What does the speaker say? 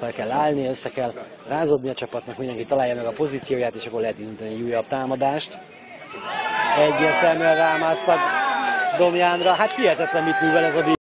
fel kell állni, össze kell rázódni a csapatnak, mindenki találja meg a pozícióját, és akkor lehet indítani egy újabb támadást. Egyértelműen rámásztak Domjánra, hát hihetetlen mit művel ez a